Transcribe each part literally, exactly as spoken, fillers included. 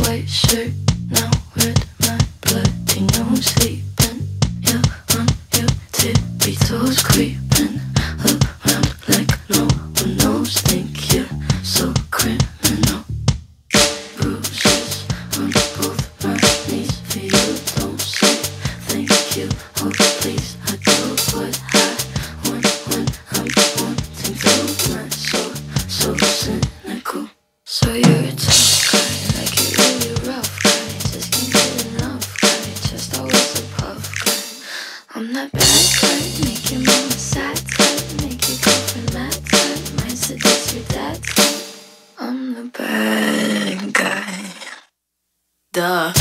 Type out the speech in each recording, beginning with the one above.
white shirt, now red, my bloody nose sleeping. You're on your tippy toes, creeping around like no one knows. Think you're so criminal. Bruises on both my knees for you. Don't say thank you, oh please. I do what I want when I'm wanting to. My soul, so cynical. So you're a tough guy, like you're really rough guy. Just can't get enough guy, just always a puff guy. I'm that bad guy, make your mama sad type, make your girlfriend mad type, might seduce your dad type. I'm the bad guy. Duh.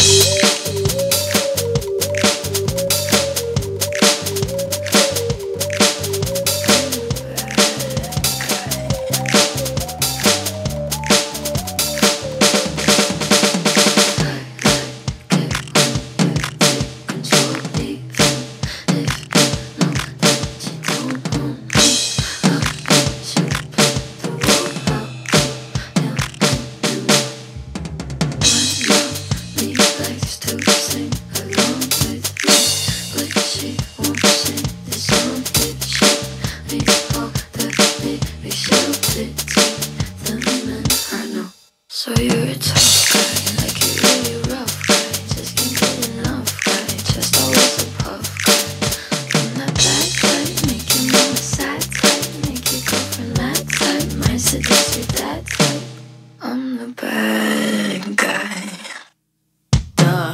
So you're a tough guy, like you're really rough guy. Just can't get enough guy, just always a puff guy. I'm that bad guy, make your mama sad type, make your girlfriend mad type, might seduce your dad type. I'm the bad guy. Duh.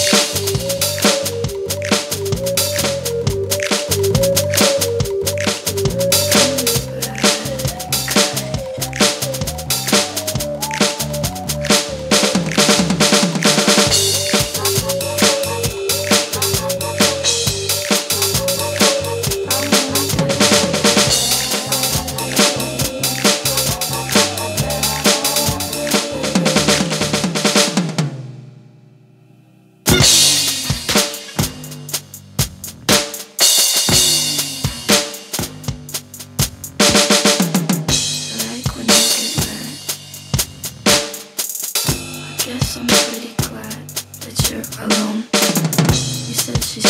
Guess I'm pretty glad that you're alone. You said she's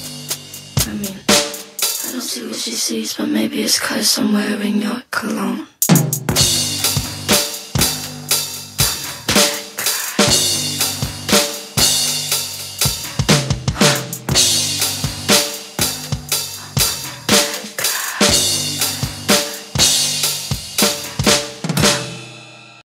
kidding. I mean, I don't see what she sees, but maybe it's 'cause I'm wearing your cologne.